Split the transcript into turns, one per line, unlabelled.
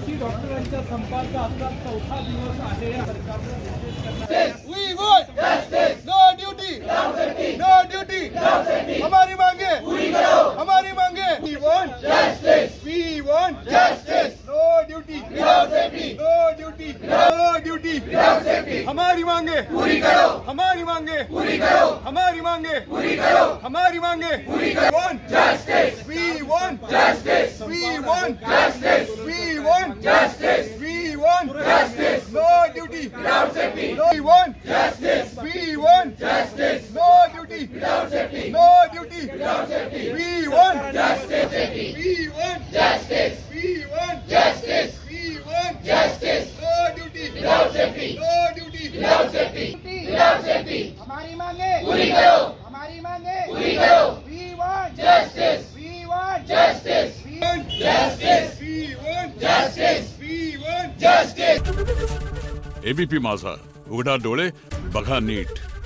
80 डॉक्टरांच्या संपाचा आता 4था दिवस आहे. सरकारने निर्देश करण्यात
We want justice. No duty. No duty. हमारी मांगे पूरी करो. हमारी मांगे. We want justice. We want justice. No duty. Without safety. No duty. No duty. Without safety. हमारी मांगे पूरी करो. हमारी मांगे पूरी करो. हमारी मांगे पूरी करो. हमारी मांगे पूरी करो. We want justice. We want justice. We want justice. We want justice. We want justice. No duty. Without safety. No. We want justice. We want justice. No duty. Without safety. No duty. Without safety. We want justice. We want justice. We want justice. We want justice. No duty. Without safety. No duty. Without safety. Without safety.
हमारी मांगे
पूरी करो.
हमारी मांगे
पूरी करो.
We want
Justice.
We want
Justice. We want justice. We want justice. We want justice.
ABP Majha, उघडा डोळे बघा नीट.